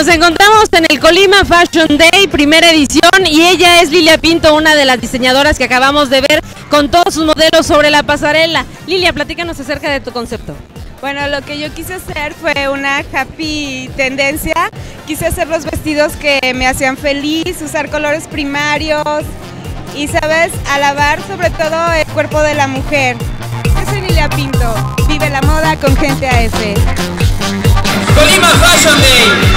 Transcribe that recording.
Nos encontramos en el Colima Fashion Day, primera edición, y ella es Lilia Pinto, una de las diseñadoras que acabamos de ver con todos sus modelos sobre la pasarela. Lilia, platícanos acerca de tu concepto. Bueno, lo que yo quise hacer fue una happy tendencia. Quise hacer los vestidos que me hacían feliz, usar colores primarios y, ¿sabes?, alabar sobre todo el cuerpo de la mujer. Yo soy Lilia Pinto, vive la moda con Gente AF. Colima Fashion Day.